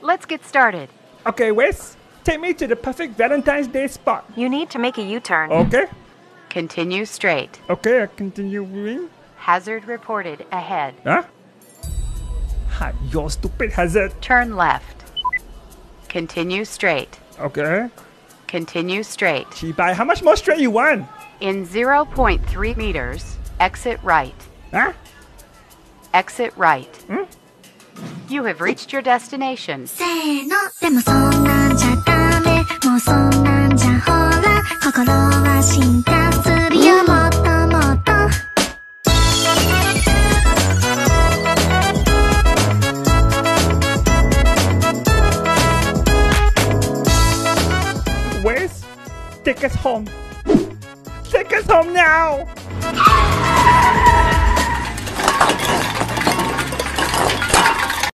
let's get started. Okay, Wes, take me to the perfect Valentine's Day spot. You need to make a U-turn. Okay? Continue straight. Okay, I continue. Hazard reported ahead. Huh? Hi, your stupid hazard. Turn left. Continue straight. Okay. Continue straight. Chibai, how much more straight you want? In 0.3 meters, exit right. Huh? Exit right. Hmm? You have reached your destination. せーのでもそんなんじゃダメもうそんなんじゃほら心は進化するよもっともっと Wes, take us home. Take us home now.